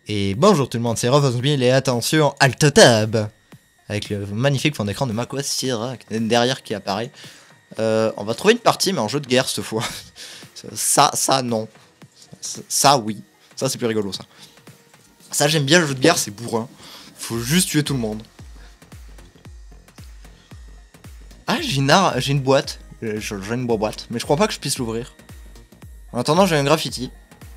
Et bonjour tout le monde, c'est Revozmil et attention, Alt Tab avec le magnifique fond d'écran de macOS Sierra derrière qui apparaît. On va trouver une partie mais en jeu de guerre cette fois. Ça non. Ça oui. Ça c'est plus rigolo ça. Ça j'aime bien le jeu de guerre, c'est bourrin. Faut juste tuer tout le monde. Ah j'ai une boîte. J'ai une boîte. Mais je crois pas que je puisse l'ouvrir. En attendant j'ai un graffiti.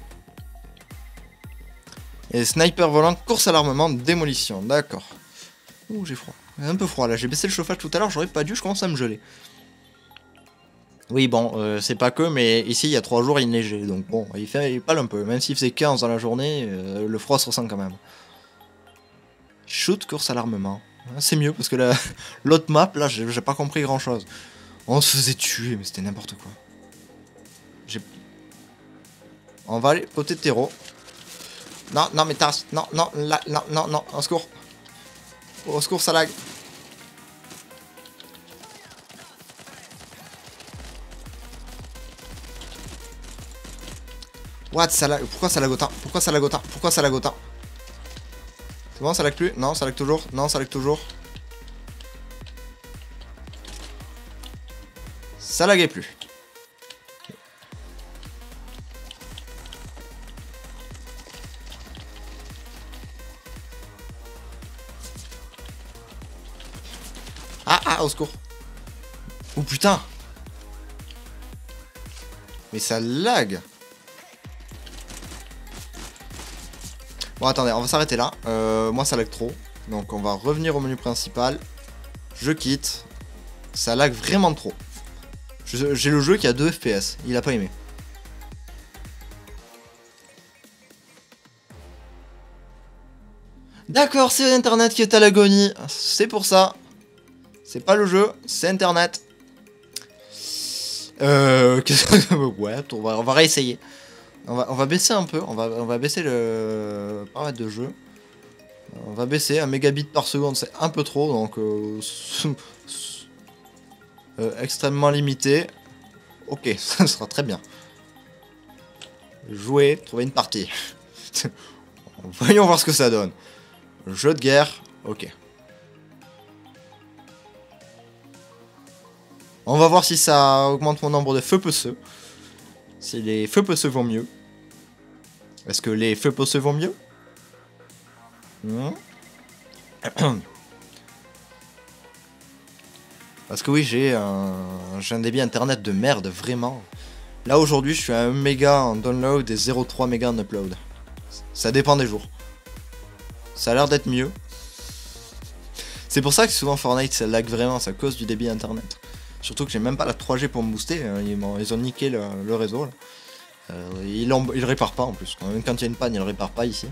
Et sniper volant, course à l'armement, démolition. D'accord. Ouh, j'ai froid. Un peu froid là. J'ai baissé le chauffage tout à l'heure, j'aurais pas dû, je commence à me geler. Oui, bon, c'est pas que, mais ici il y a 3 jours il neigeait. Donc bon, il pâle un peu. Même s'il faisait 15 dans la journée, le froid se ressent quand même. Shoot, course à l'armement. C'est mieux parce que l'autre map là, j'ai pas compris grand chose. On se faisait tuer, mais c'était n'importe quoi. On va aller côté terreau. Non, non, mais tasse. Non, non, là, non, non, non, au secours. Au secours, ça lag. What, ça lag. Pourquoi ça lag autant? Pourquoi ça lag autant? Pourquoi ça lag autant? C'est bon, ça lag plus? Non, ça lag toujours? Non, ça lag toujours. Ça laguait plus. Ah, ah, au secours. Oh putain. Mais ça lag. Bon, attendez, on va s'arrêter là. Moi, ça lag trop. Donc, on va revenir au menu principal. Je quitte. Ça lag vraiment trop. J'ai le jeu qui a 2 FPS. Il a pas aimé. D'accord, c'est Internet qui est à l'agonie. C'est pour ça. C'est pas le jeu, c'est Internet. Ouais, on va réessayer. On va baisser un peu. On va baisser le paramètre de jeu. On va baisser 1 mégabit par seconde, c'est un peu trop, donc extrêmement limité. Ok, ça sera très bien. Jouer, trouver une partie. Voyons voir ce que ça donne. Jeu de guerre, ok. On va voir si ça augmente mon nombre de feux peceux. Si les feux peceux vont mieux. Est-ce que les feux peceux vont mieux? Parce que oui, j'ai un débit internet de merde, vraiment. Là aujourd'hui, je suis à 1 méga en download et 0,3 méga en upload. Ça dépend des jours. Ça a l'air d'être mieux. C'est pour ça que souvent Fortnite ça lag vraiment, c'est à cause du débit internet. Surtout que j'ai même pas la 3G pour me booster, ils ont niqué le réseau là. Ils le réparent pas en plus, même quand il y a une panne ils le réparent pas ici.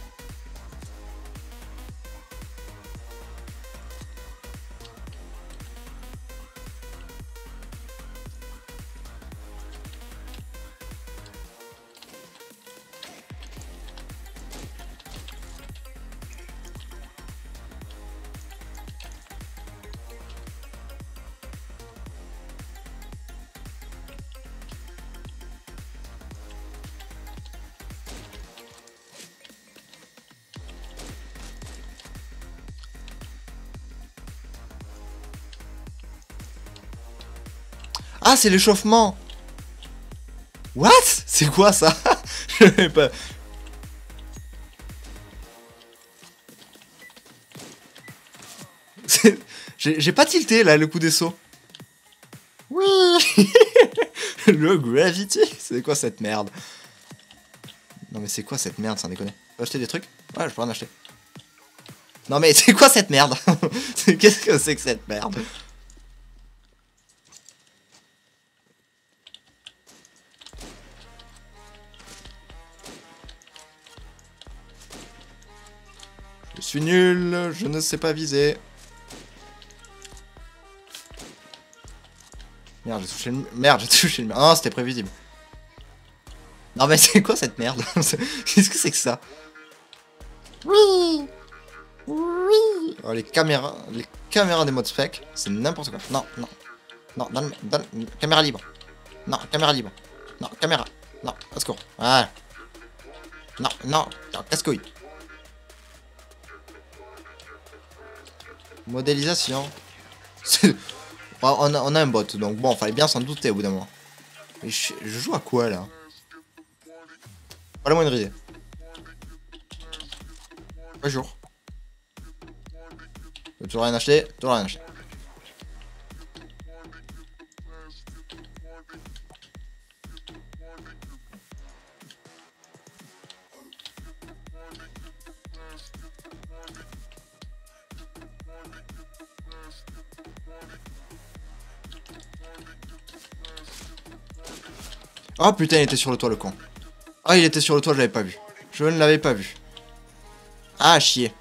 Ah, c'est l'échauffement. What? C'est quoi ça? Je sais pas. J'ai pas tilté là le coup des sauts. Oui. Le gravity. C'est quoi cette merde? Non mais c'est quoi cette merde sans déconner? Je peux acheter des trucs? Ouais, je peux en acheter. Non mais c'est quoi cette merde? Qu'est-ce que c'est que cette merde? Je suis nul, je ne sais pas viser. Merde, j'ai touché le... Merde, j'ai touché le... Ah, c'était prévisible. Non mais c'est quoi cette merde? Qu'est-ce que c'est que ça? Oui. Oui. Oh, les caméras des modes spec, c'est n'importe quoi. Non, non. Non, donne... Caméra libre. Non, caméra libre. Non, caméra. Non, au secours. Voilà. Non, non, casse-couille. Modélisation. On a un bot, donc bon, fallait bien s'en douter au bout d'un moment. Mais je joue à quoi là? Pas la moindre idée. Bonjour. Toujours rien acheté, toujours rien acheté. Oh putain, il était sur le toit le con. Ah, il était sur le toit, je l'avais pas vu. Je ne l'avais pas vu. Ah, chier.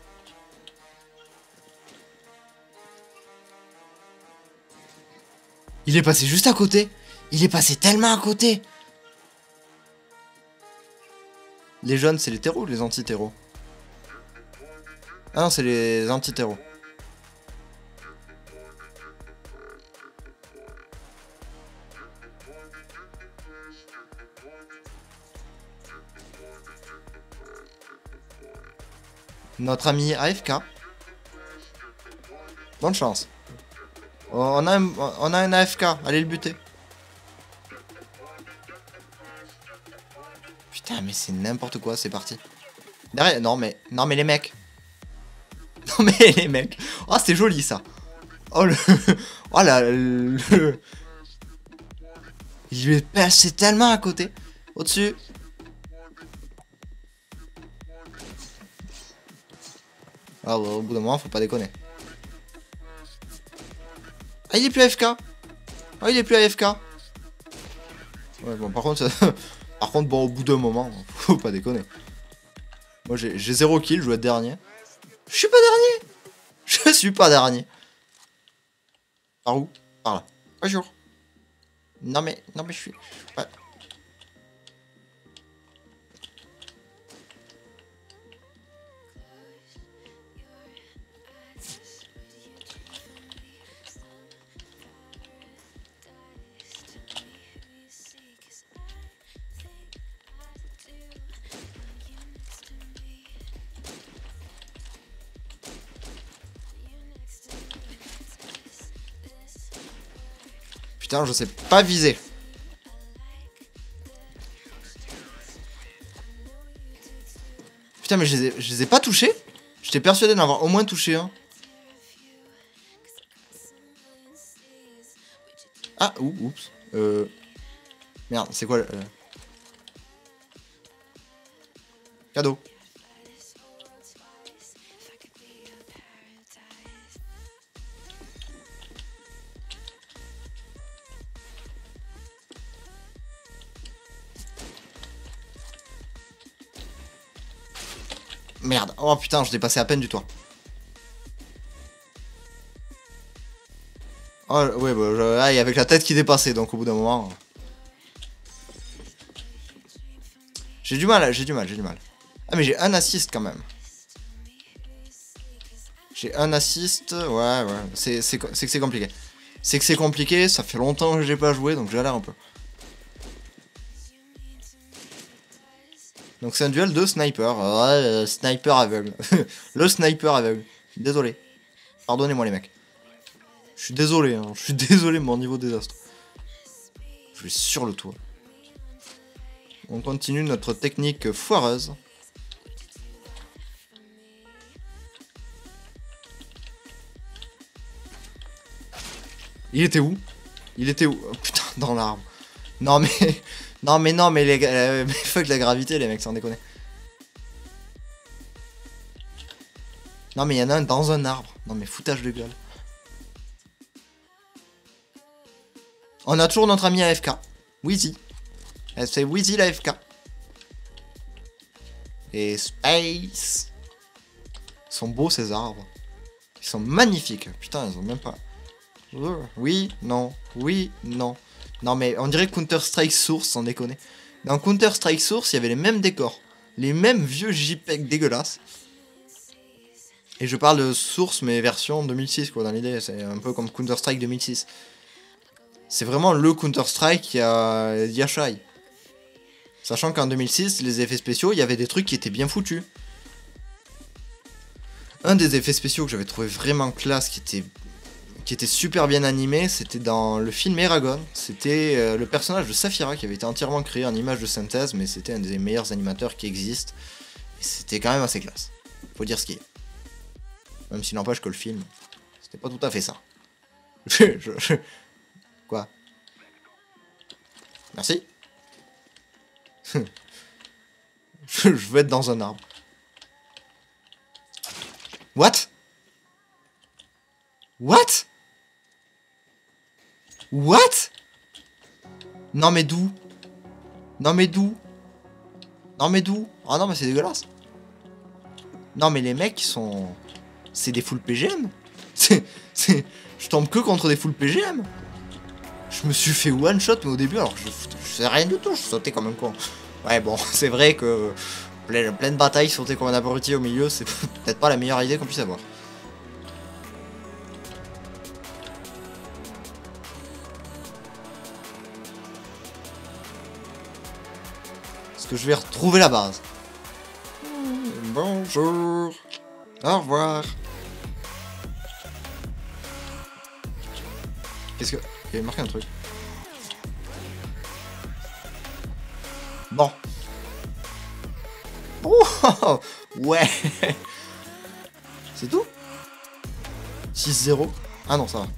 Il est passé juste à côté. Il est passé tellement à côté. Les jaunes, c'est les terreaux ou les anti-terreaux? Ah non, c'est les anti-terreaux. Notre ami AFK. Bonne chance. On a un AFK, allez le buter. Putain, mais c'est n'importe quoi, c'est parti. Derrière, non mais les mecs. Non mais les mecs. Oh, c'est joli ça. Oh le... Oh là, il lui est passé tellement à côté. Au-dessus. Ah, ouais, au bout d'un moment, faut pas déconner. Ah, il est plus AFK. Ah, il est plus AFK. Ouais, bon, par contre, bon, au bout d'un moment, faut pas déconner. Moi, j'ai 0 kill, je dois être dernier. Je suis pas dernier. Je suis pas dernier. Par où? Par là. Bonjour. Non mais je suis pas... Putain, je sais pas viser. Putain, mais je les ai pas touchés. J'étais persuadé d'en avoir au moins touché un. Ah, oups. Merde, c'est quoi le... Cadeau. Merde. Oh putain, je l'ai passé à peine du toit. Oh ouais, bah, et avec la tête qui dépassait, donc au bout d'un moment... J'ai du mal. Ah mais j'ai un assist quand même. J'ai un assist, ouais. C'est que c'est compliqué. C'est que c'est compliqué, ça fait longtemps que j'ai pas joué, donc j'ai l'air un peu. Donc c'est un duel de sniper. Ouais, sniper aveugle. Le sniper aveugle. Désolé. Pardonnez-moi les mecs. Je suis désolé, hein. Je suis désolé mon niveau désastre. Je vais sur le toit. On continue notre technique foireuse. Il était où? Oh, putain, dans l'arbre. Non mais... Non mais les gars... fuck la gravité les mecs, sans déconner. Non mais il y en a un dans un arbre. Non mais foutage de gueule. On a toujours notre ami AFK. Wheezy. C'est Wheezy la AFK. Et Space. Ils sont beaux ces arbres. Ils sont magnifiques. Putain, ils ont même pas... Oui, non. Oui, non. Non mais on dirait Counter-Strike Source, sans déconner. Dans Counter-Strike Source, il y avait les mêmes décors. Les mêmes vieux JPEG dégueulasses. Et je parle de Source, mais version 2006, quoi, dans l'idée. C'est un peu comme Counter-Strike 2006. C'est vraiment le Counter-Strike qui a Yashai. Sachant qu'en 2006, les effets spéciaux, il y avait des trucs qui étaient bien foutus. Un des effets spéciaux que j'avais trouvé vraiment classe, qui était super bien animé, c'était dans le film Eragon. C'était le personnage de Saphira qui avait été entièrement créé en image de synthèse, mais c'était un des meilleurs animateurs qui existent. Et c'était quand même assez classe. Faut dire ce qui est. Même s'il n'empêche que le film, c'était pas tout à fait ça. Quoi? Merci. Je veux être dans un arbre. What? What? What? Non mais d'où? Non mais d'où? Non mais d'où? Ah non mais c'est dégueulasse. Non mais les mecs ils sont... C'est des full PGM. Je tombe que contre des full PGM. Je me suis fait one shot mais au début alors je sais rien du tout, je sautais comme un con. Ouais bon c'est vrai que pleine bataille sauter comme un abruti au milieu c'est peut-être pas la meilleure idée qu'on puisse avoir. Est-ce que je vais retrouver la base? Bonjour. Au revoir. Qu'est-ce que... Il avait marqué un truc. Bon. Oh, ouais. C'est tout? 6-0. Ah non, ça va.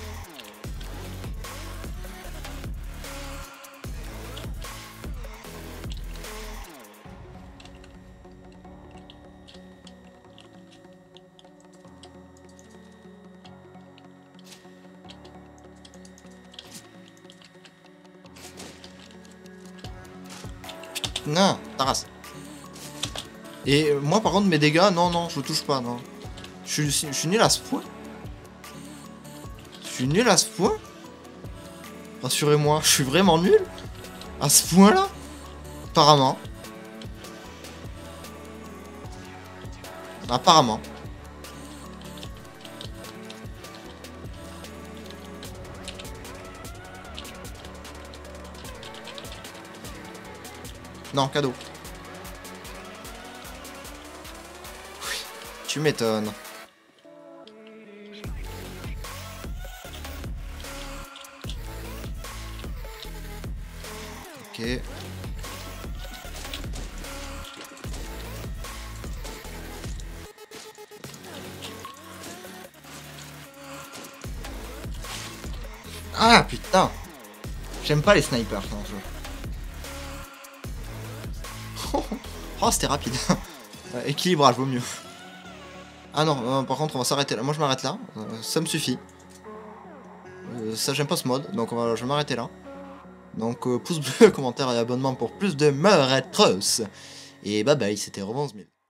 Non, ta race. Et moi par contre mes dégâts, non, je touche pas, non. Je suis nul à ce point. Je suis nul à ce point. Rassurez-moi, je suis vraiment nul. À ce point là. Apparemment. Apparemment. Non, cadeau. Oui, tu m'étonnes. Ok. Ah putain. J'aime pas les snipers dans ce jeu. Oh, c'était rapide. Équilibrage, vaut mieux. Ah non, par contre, on va s'arrêter là. Moi, je m'arrête là. Ça me suffit. Ça, j'aime pas ce mode. Donc, je vais m'arrêter là. Donc, pouce bleu, commentaire et abonnement pour plus de meurtres. Et bye bye, c'était Romance 1000.